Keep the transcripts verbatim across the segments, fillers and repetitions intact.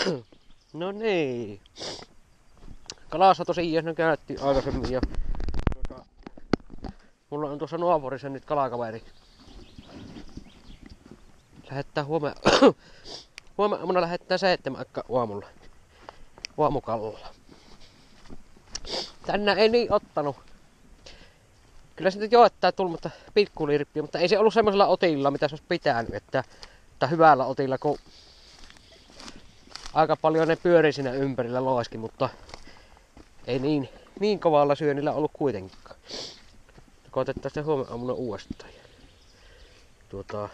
No niin. Kalassa tosiaan ne käytti aikaisemmin ja tuota, mulla on tuossa naapurissa nyt kalakaveri. Lähettää huomenna huomenna aamuna lähettää seitsemän aikaa aamulla. Aamukallalla. Tänään ei niin ottanut. Kyllä se nyt joettaa tullut, mutta pikkulirppiä, mutta ei se ollut semmoisella otilla, mitä se olisi pitänyt, että, että hyvällä otilla, kun aika paljon ne pyörii siinä ympärillä loiski, mutta ei niin, niin kovalla syönnillä ollut kuitenkaan. Koitetaan sitä huomenna aamuna uudestaan. Tuota,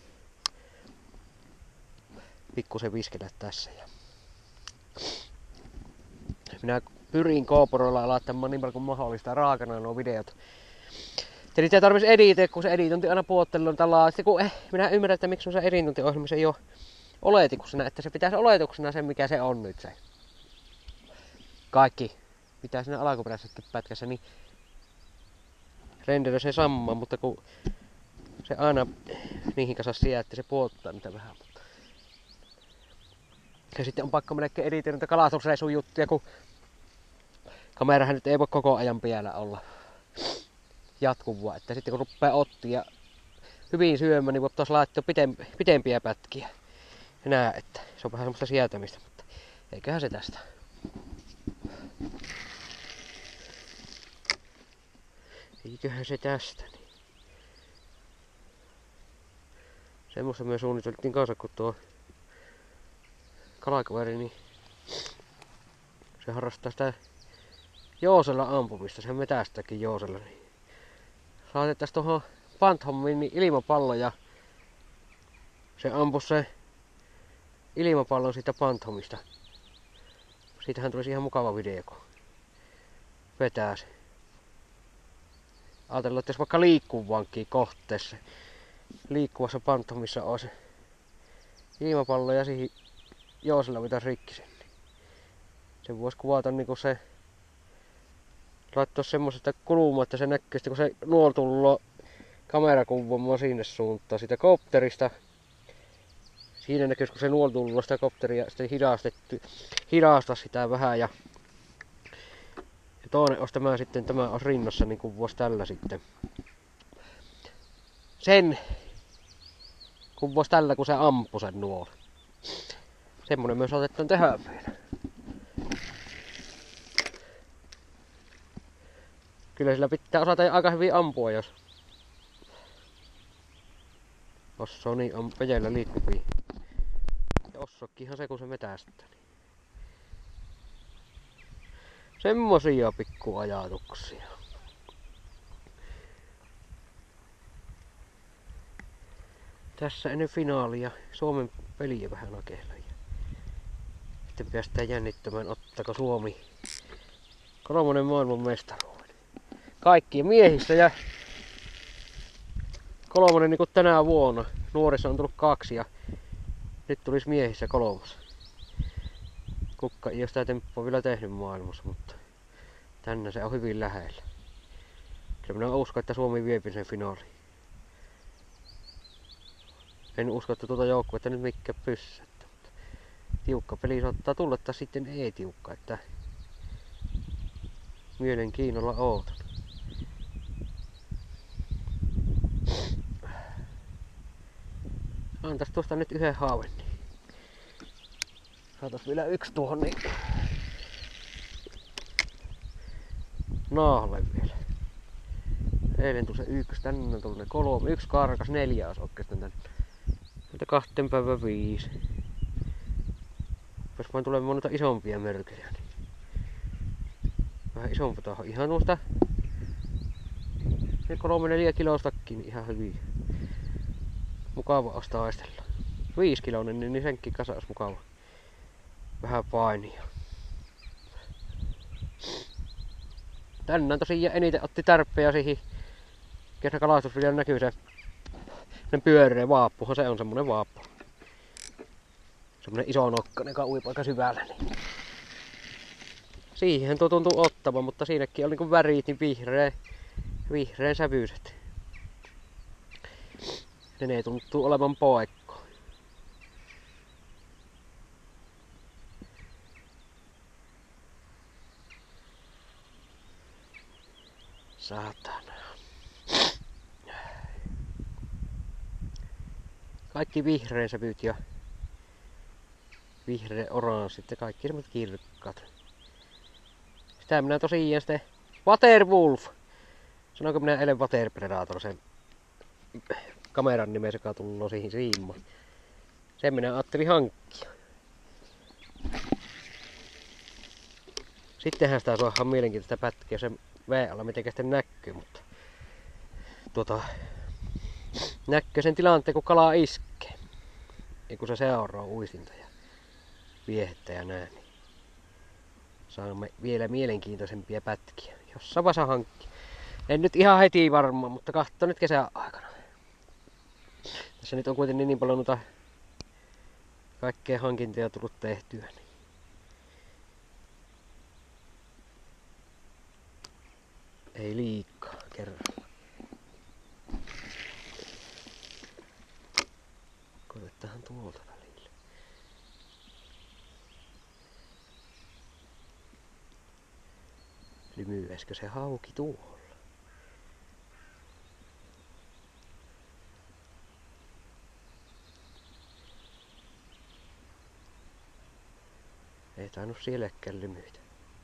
pikkusen viskellä tässä. Ja minä pyrin GoProlla laittamaan niin paljon kuin mahdollista raakana nuo videot. Ja niitä ei tarvitsisi editoida, kun se editointi aina puottelun tällä. Sitten kun eh, minä ymmärrän, että miksi se editointiohjelmissa ei ole oletikuksena, että se pitäisi oletuksena sen, mikä se on nyt se. Kaikki, mitä siinä alkuperäisessäkin pätkässä, niin renderöi se samaa, mutta kun se aina niihin kanssa sijaittaa, se puottaa niitä vähän. Ja sitten on pakko melkein editoida niitä kalastusreisun juttuja, kun kamerahan nyt ei voi koko ajan piellä olla jatkuvaa. Että sitten kun rupeaa ottia ja hyvin syömään, niin voitaisiin laittaa pitempiä pätkiä. Ja nää, että se on vähän semmoista sietämistä, mutta eiköhän se tästä. Eiköhän se tästä. Niin. Semmoista me suunniteltiin kanssa, kun tuo kalakaveri, niin se harrastaa sitä joosella ampumista, sen metästäkin joosella. Niin saatettaisiin tuohon Panthommiin niin ilmapallo ja se ampui se ilmapallon siitä Panthommista. Siitähän tulisi ihan mukava video, kun vetää se. Ajatellaan, että jos vaikka liikkuvankin kohteessa, liikkuvassa Panthommissa on se ilmapallo ja siihen joosella pitäisi rikki sen. Se voisi kuvata niinku se, laittaa semmoisesta kulmaa, että se näkyy sitten, kun se nuol tullut kamerakuvamaan sinne suuntaan siitä kopterista. Siinä näkyy, kun se nuol tullut sitä kopteria sitten hidastettu, hidasta sitä vähän ja, ja toinen olisi tämä sitten, tämä olisi rinnassa niin kuin voisi tällä sitten. Sen kun voisi tällä, kun se ampui sen nuol. Semmonen myös otetaan tehdä vielä. Kyllä sillä pitää osata aika hyvin ampua, jos osaa niin pejellä liikkuvia. Ja osokkihan se, kun se metästää. Semmosia pikkuajatuksia. Tässä ennen finaalia Suomen peliä vähän akeilla. Sitten päästään jännittämään, ottaako Suomi kolmonen maailman mestaruuden. Kaikkia miehissä ja kolmonen niin kuin tänä vuonna. Nuorissa on tullut kaksi ja nyt tulisi miehissä kolmas. Kukka ei ole sitä temppua vielä tehnyt maailmassa, mutta tänne se on hyvin lähellä. Kyllä minä uskon, että Suomi viepi sen finaaliin. En usko, että tuota joukkuetta nyt mikään pyssättä. Tiukka peli saattaa tulla, että sitten ei tiukka, että mielenkiinnolla ootan. Antais tuosta nyt yhden haaven, niin saatais vielä yksi tuohon, niin naalle vielä. Eilen tuli se yksi, tänne tuli ne kolme, yksi karkas, neljä olisi oikeastaan tänne. Näitä kahteen päivän viisi. Jos vain tulee noita isompia mörköjä, niin vähän isompi tuohon. Ihan tuosta ne kolme neljä kilostakin niin ihan hyvin. Mukava ostaa aistella. Viisi kiloinen, niin senkin kasa olisi mukava. Vähän painia. Tänään tosiaan eniten otti tärppejä siihen. Kesäkalastusvideon näkyy se semmonen pyöreä vaappuhan, se on semmonen vaappu. Semmonen iso nokkanen, joka uipuu aika syvällä. Niin. Siihen tuo tuntuu ottavan, mutta siinäkin on niinku värit niin vihreä, vihreän sävyiset. Ja ne tuntuu olevan poikko. Saatana. Kaikki vihreän sävyt ja vihreä oranssit ja kaikki semmoset kirkkaat. Sitä minä tosiaan sitten Waterwolf. Sanoinko minä eilen Water Predator sen kameran nimensä tullut siihen siimaan. Sen minä ajattelin hankkia. Sittenhän sitä saa mielenkiintoista pätkiä sen veen alla, mitenkä sitten näkyy, mutta tuota, näkyy sen tilanteen, kun kala iskee. Ja kun se seuraa uistinta ja viehettä ja nää, niin saamme vielä mielenkiintoisempia pätkiä. Jossain vaiheessa hankkia. En nyt ihan heti varmaan, mutta katso nyt kesän aikana. Tässä nyt on kuitenkin niin paljon noita kaikkea hankintoja tullut tehtyä. Niin. Ei liikaa kerralla. Koitetaan tuolta välillä. Lymyäskö se hauki tuolla? Ei tainnut sielläkään lymyitä.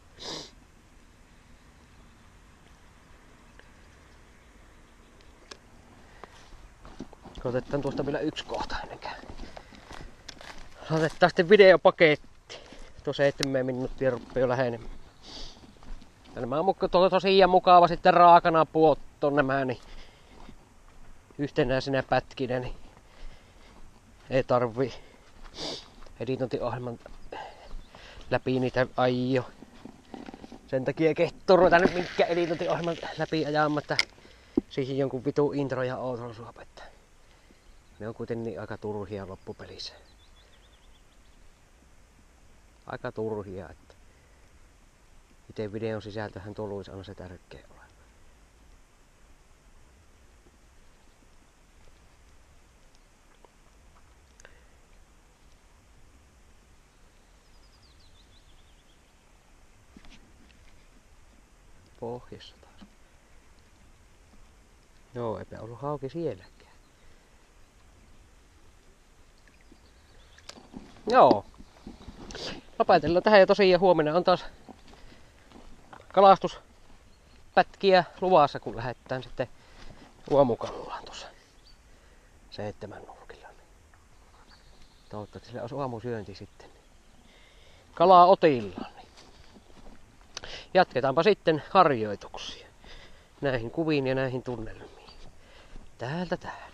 Otetaan tuosta vielä yksi kohta ennenkään. Otetaan sitten videopaketti. Tuo seitsemän minuuttia rupeaa jo lähenemään. Nämä on tuolla tosiaan mukava sitten raakana puotto nämä niin yhtenäisenä pätkinä, niin ei tarvii editointiohjelman läpi niitä aio. Sen takia kehto ruveta nyt minkään editointiohjelman läpi ajamatta siihen jonkun vitu intro ja outro suopetta. Ne on kuitenkin aika turhia loppupelissä. Aika turhia, että itse videon sisältöhän tuluisi aina se tärkeä ole. Pohjassa taas. Joo, eipä ollut hauki sielläkään. Joo. Lopetellaan tähän ja tosiaan huomenna on taas kalastuspätkiä luvassa, kun lähdetään sitten aamukallaan tuossa seitsemän nurkilla. Toivottavasti sillä olisi aamusyönti sitten. Kalaa otillaan. Jatketaanpa sitten harjoituksia näihin kuviin ja näihin tunnelmiin. Täältä tähän.